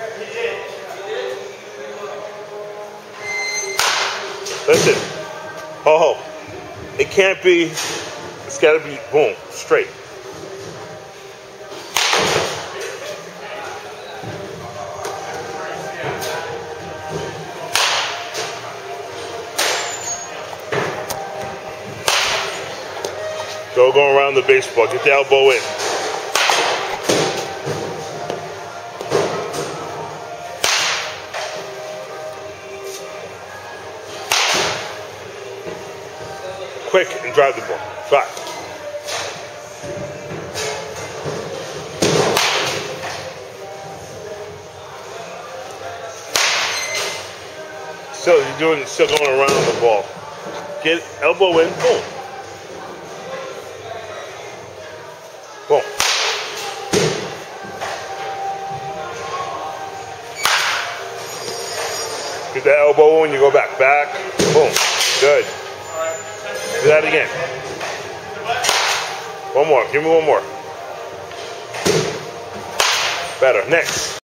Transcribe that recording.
Listen. Oh, it can't be. It's got to be boom, straight. Go around the baseball. Get the elbow in. Quick and drive the ball. Drive. Still going around the ball. Get elbow in. Boom. Boom. Get that elbow when you go back. Back. Boom. Good. Do that again. One more. Give me one more. Better. Next.